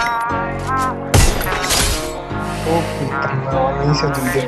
Oh puta madre, se olvidó.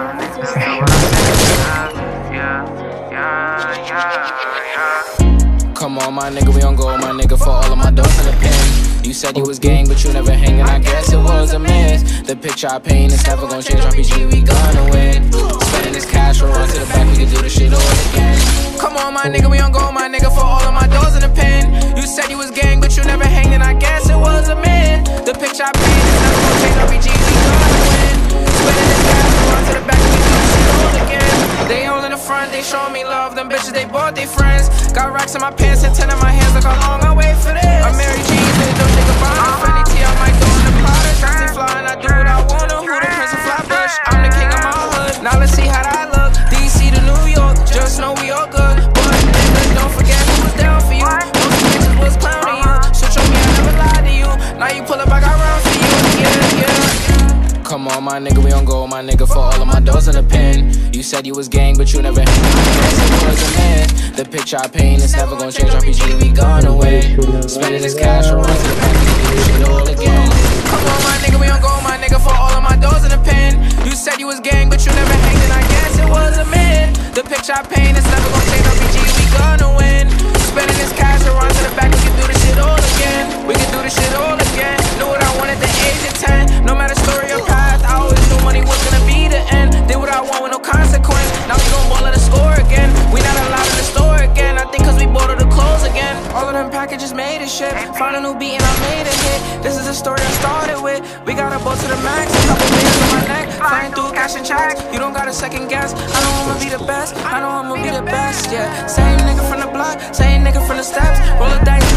Come on, my nigga, we on go, my nigga, for all of my doors in the pen. You said you was gang, but you never hanging, I guess it was a miss. The picture I paint is never gonna change, RPG, we gonna win. Spending this cash, we'll run to the back, we can do this shit all again. Come on, my nigga, we on go, my nigga, for all of my doors in the pen. You said you was gang, but you never hanging, I guess it was a myth. The picture I paint is never gonna change, RPG, we gonna win. Spending this cash, we'll run to the back, we can do this shit all again. They all in the front, they show me love, them bitches, they bought their friends. Got racks in my pants and 10 in my hands, look how long I wait for this. I'm Mary Jeans, they don't think about it. Fendi T, I might go in the Prada. Stay fly and I do what I wanna. Who the Prince of Flatbush? I'm the king of my hood. Now let's see how that look. DC to New York, just know we all good. But nigga, don't forget who was down for you. Most bitches was clowning you. Switch on me, I never lied to you. Now you pull up, I got round for you. Yeah, yeah. Come on, my nigga, we on go, my nigga, for all of my doors in the pen. You said you was gang, but you never hit me. I guess it was a myth. The picture I paint is never gonna change, RPG, we gonna win. Spending this cash, we'll run to the bank, we can do this shit all again. Come on, my nigga, we on go, my nigga, for all of my doors in the pen. You said you was gang, but you never hanging, I guess it was a myth. The picture I paint is never gonna change, RPG, we gonna win. Spending this cash, we'll run to the back, we can do this shit all again. We can do this shit all again. Knew what I wanted at the age of 10. No matter story or path, I always knew money was gonna be the end. Did what I want with no consequence. Now we gon' ball at the score again. We not allowed in the store again. I think cause we bought all the clothes again. All of them packages made a shit. Found a new beat and I made a hit. This is the story I started with. We got a boat to the max, a couple millions on my neck. Flying through cash and checks. You don't got a second guess. I know I'ma be the best. I know I'ma be the best, yeah. Same nigga from the block, same nigga from the steps. Roll the dice.